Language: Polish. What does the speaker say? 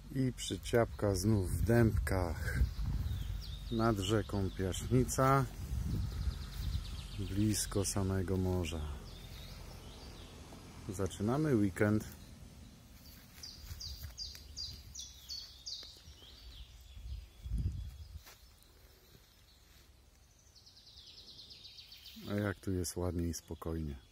I przyciapka znów w Dębkach nad rzeką Piaśnica, blisko samego morza. Zaczynamy weekend. A jak tu jest ładnie i spokojnie.